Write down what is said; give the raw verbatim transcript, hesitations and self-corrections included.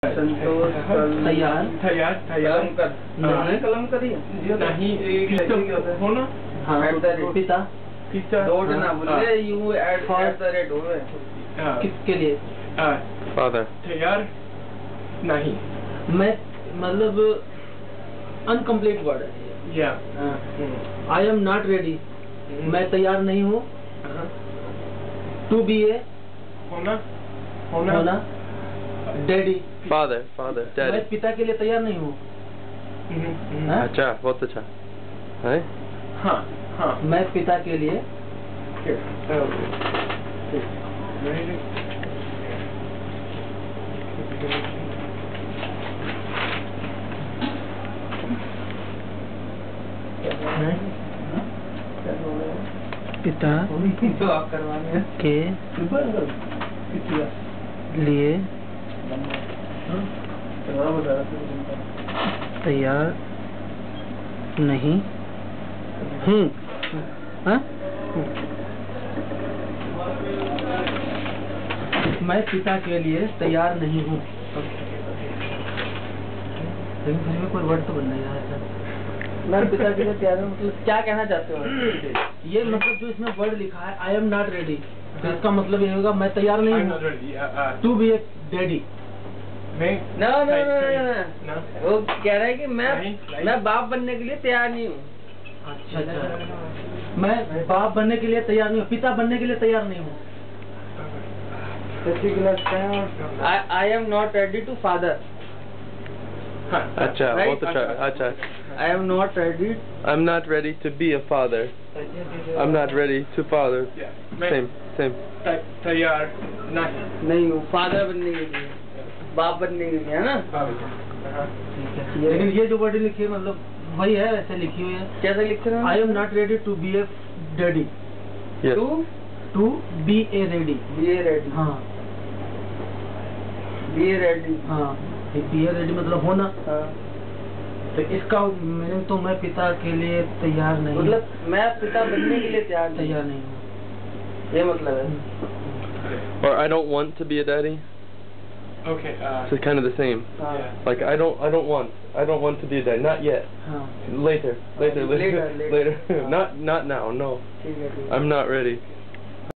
संतोष तैयार तैयार तैयार नहीं कलम करी नहीं होना पिता पिता डॉट ना बोले you at at the rate होवे किसके लिए फादर तैयार नहीं मैं मतलब अनकम्प्लीट वर्ड है या आई एम नॉट रेडी मैं तैयार नहीं हूँ टू बी ए होना होना होना डैडी फादर फादर मैं डैडी पिता के लिए तैयार नहीं हूँ हाँ? अच्छा बहुत अच्छा है हाँ हाँ मैं पिता के लिए पिता तो आप करवाने के लिए तैयार नहीं हूँ हाँ? मैं पिता के लिए तैयार नहीं हूँ में कोई वर्ड तो बनना ही है मैं पिता के लिए तैयार हूँ मतलब क्या कहना चाहते हो ये मतलब जो इसमें वर्ड लिखा है आई एम नॉट रेडी तो इसका मतलब ये होगा मैं तैयार नहीं हूँ टू बी ए डैडी मैं ना ना ना वो कह रहा है कि मैं मैं बाप बनने के लिए तैयार नहीं हूँ अच्छा अच्छा मैं बाप बनने के लिए तैयार नहीं हूँ पिता बनने के लिए तैयार नहीं हूँ I am not ready to father अच्छा बहुत अच्छा अच्छा I am not ready. I'm not ready to be a father. I'm not ready to father. Yeah. Same same. तैयार नहीं नहीं हूँ फादर बनने के लिए बाप बनने के लिए है ना लेकिन ये जो वर्ड लिखी है मतलब वही है ऐसे लिखी हुई है कैसे लिखे हैं I am not ready to be a daddy Yes. To to be a ready be a ready हाँ बी ए रेडी हाँ बी ए रेडी मतलब होना हाँ तो इसका मीनिंग तो मैं पिता के लिए तैयार नहीं मतलब मैं पिता बनने के लिए तैयार नहीं तैयार नहीं हूँ ये मतलब है Or I don't want to be a daddy. okay uh, So it's kind of the same. हाँ Like I don't I don't want I don't want to be a daddy. Not yet. हाँ Later. Later. Later, Later. later. Later. Not not now. No. ठीक है ठीक है I'm not ready.